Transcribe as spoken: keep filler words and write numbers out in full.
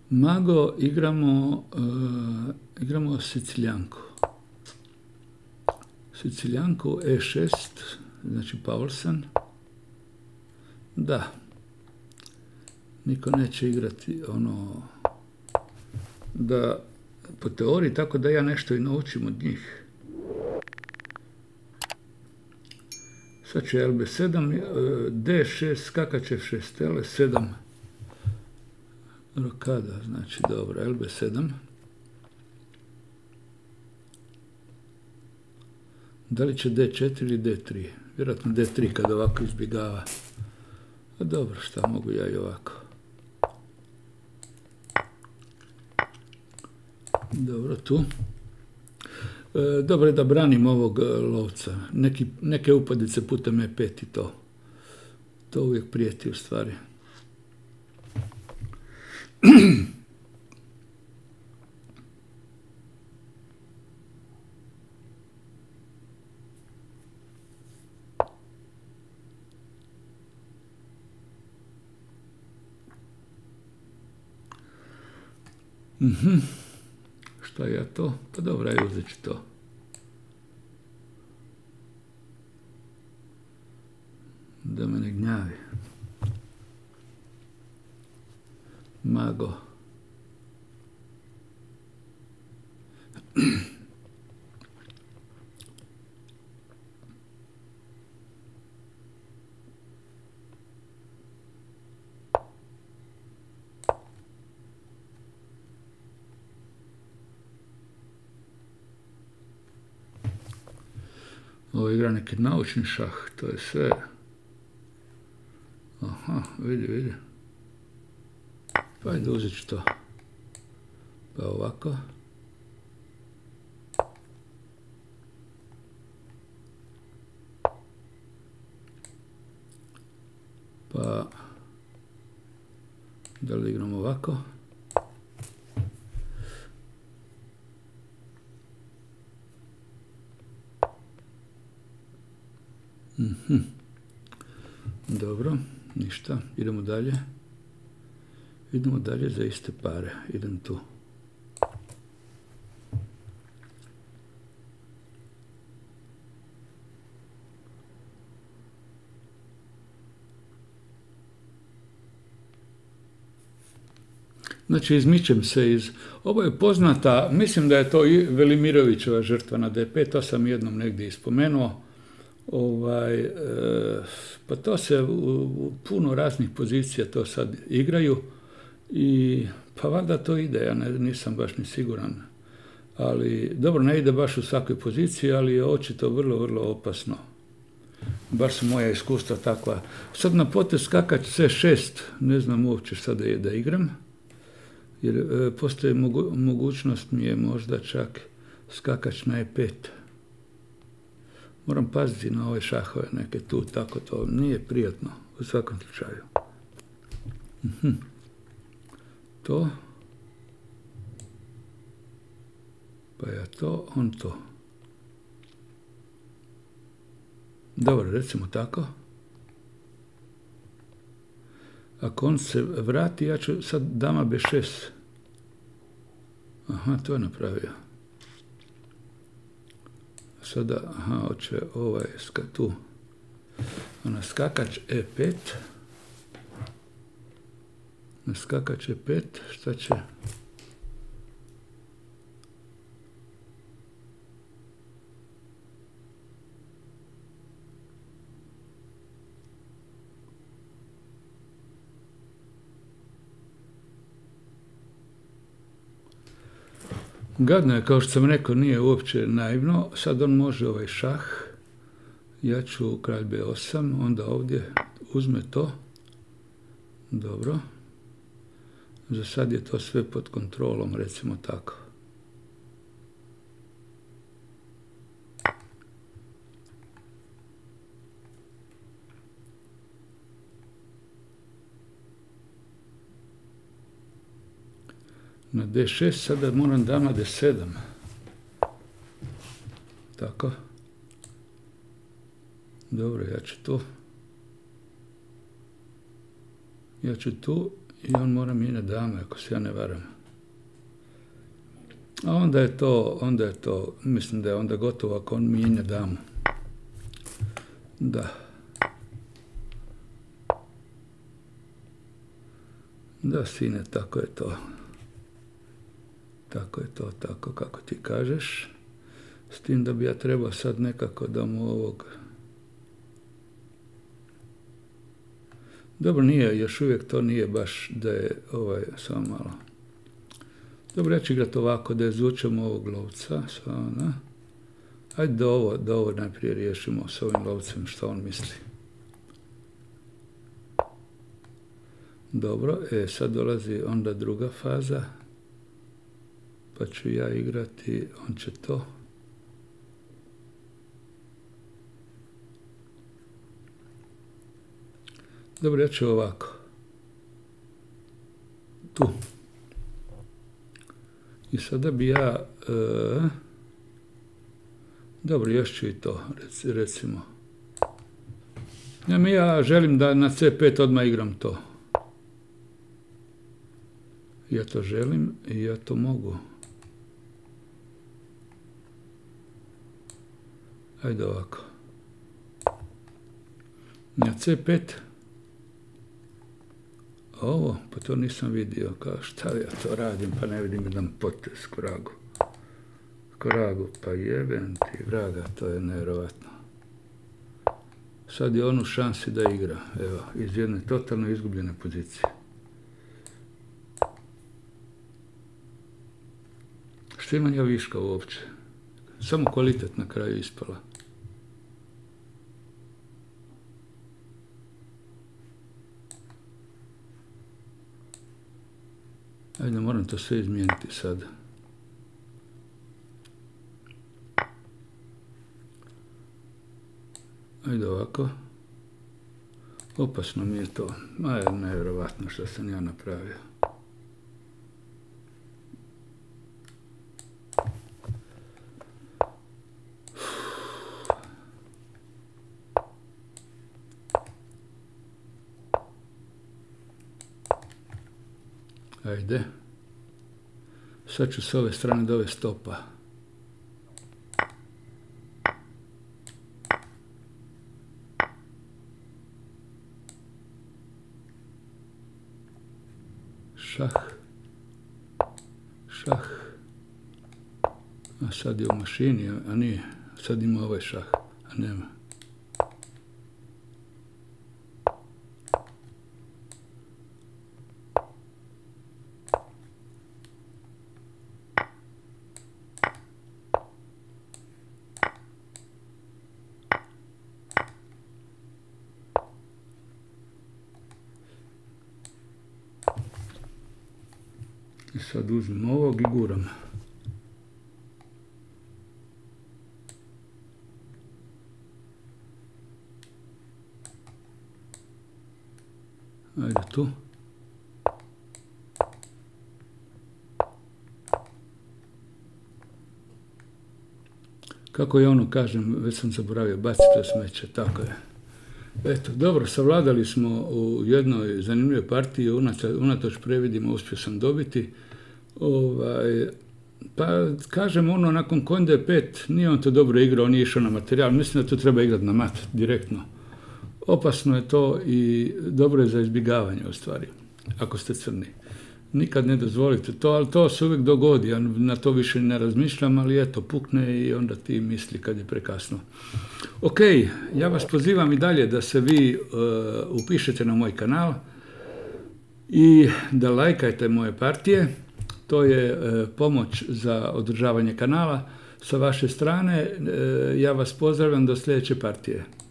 Mago igramo, uh, igramo Sicilijanku. Sicilijanku e šest, znači Paulsen. Da. Niko neće igrati ono da po teoriji, tako da ja nešto i naučim od njih. Sad će L B sedam, D šest, skakač F šest, L sedam. Rokada, znači dobro, L B sedam. Da li će D četiri ili D tri? Vjerojatno D tri kad ovako izbjegava. A dobro, šta mogu ja i ovako. Dobro, tu. E, dobro je da branim ovog lovca. Neki, neke upadice putem E pet i to. To uvijek prijeti u stvari. Mhm. Šta je to? Pa dobro, aj uzet ću to. Da me ne gnjavi. Mago. Ovo igra neki naučni šah, to je sve. Aha, vidi, vidi. Pa ajde, uzet ću to. Pa ovako. Pa da li igram ovako? Mhm. Dobro, ništa. Idemo dalje. Idemo dalje za iste pare. Idem tu. Znači, izmičem se iz... Ovo je poznata, mislim da je to i Velimirovićeva žrtva na D pet, to sam jednom negdje ispomenuo. Ovaj, e, pa to se u, u puno raznih pozicija to sad igraju i pa valjda to ide, ja ne, nisam baš ni siguran. Ali, dobro, ne ide baš u svakoj poziciji, ali je očito vrlo, vrlo opasno. Baš su moja iskustva takva. Sad na potez skakač C šest, ne znam uopće šta da je da igram, jer e, postoji mogu, mogućnost mi je možda čak skakač na E pet. Moram paziti na ove šahove neke tu, tako to nije prijatno u svakom slučaju. Mhm. To. Pa ja to, on to. Dobro, recimo tako. Ako on se vrati, ja ću sad dama B šest. Aha, to je napravio. Sada, aha, hoće ovaj ska tu. Na skakač E pet. Na skakač E pet, šta će? Gadno je, kao što sam rekao, nije uopće naivno. Sad on može ovaj šah. Ja ću kralj B osam, onda ovdje uzme to. Dobro. Za sad je to sve pod kontrolom, recimo tako. Na D šest sada moram dama D sedam. Tako. Dobro, ja ću tu. Ja ću tu I on mora mijenjati dame, ako se ja ne varam. A onda je to, onda je to, mislim da je onda gotovo ako on mijenja damu. Da. Da, sine, tako je to. Tako je to, tako kako ti kažeš. S tim da bi ja trebao sad nekako da mu ovog... Dobro, nije, još uvijek to nije baš da je, ovaj, samo malo. Dobro, ja ću igrati ovako, da izvučemo ovog lovca, samo, da. Ajde da ovo, da ovo najprije riješimo s ovim lovcem, što on misli. Dobro, e, sad dolazi onda druga faza, pa ću ja igrati, on će to. Dobro, ja ću ovako. Tu. I sada bi ja... E, dobro, još ću i to, recimo. Ja, ja želim da na ce pet odmah igram to. Ja to želim i ja to mogu. Ajde ovako. Na ce pet. Ovo, pa to nisam vidio, kao šta ja to radim, pa ne vidim jedan potez k vragu. K vragu, pa jebem ti vraga, to je nevjerovatno. Sad je on u šansi da igra, evo, iz jedne totalno izgubljene pozicije. Što imam ja viška uopće? Samo kvalitet na kraju ispala. Ajde, moram to sve izmijeniti sad. Ajde ovako. Opasno mi je to. Ma je nevjerovatno što sam ja napravio. Ajde. Sad ću s ove strane dovesti stopa. Šah. Šah. A sad je u mašini, a nije. Sad ima ovaj šah, a nema. I sad uzmem ovog i guram. Ajde tu. Kako je ono, kažem, već sam zaboravio, baciti to smeće, tako je. Eto, dobro, savladali smo u jednoj zanimljivoj partiji, unatoč previdima uspio sam dobiti. Ovaj, pa, kažem, ono, nakon konj de pet, nije on to dobro igrao, on nije išao na materijal, mislim da to treba igrati na mat, direktno. Opasno je to i dobro je za izbjegavanje, u stvari, ako ste crni. Nikad ne dozvolite to, ali to se uvijek dogodi, ja na to više ne razmišljam, ali eto, pukne i onda ti misli kad je prekasno. Ok, ja vas pozivam i dalje da se vi uh, upišete na moj kanal i da lajkajte moje partije. To je uh, pomoć za održavanje kanala. Sa vaše strane uh, ja vas pozdravljam do sljedeće partije.